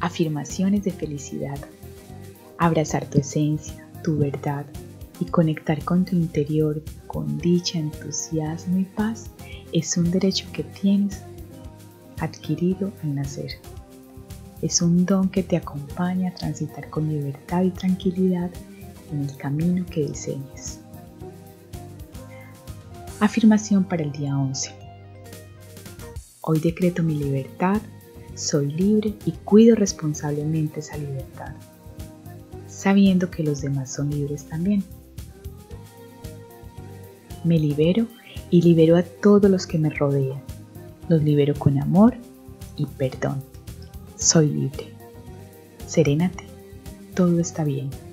Afirmaciones de felicidad. Abrazar tu esencia, tu verdad y conectar con tu interior con dicha, entusiasmo y paz es un derecho que tienes adquirido al nacer. Es un don que te acompaña a transitar con libertad y tranquilidad en el camino que diseñes. Afirmación para el día 11. Hoy decreto mi libertad, soy libre y cuido responsablemente esa libertad, sabiendo que los demás son libres también. Me libero y libero a todos los que me rodean. Los libero con amor y perdón. Soy libre. Serénate, todo está bien.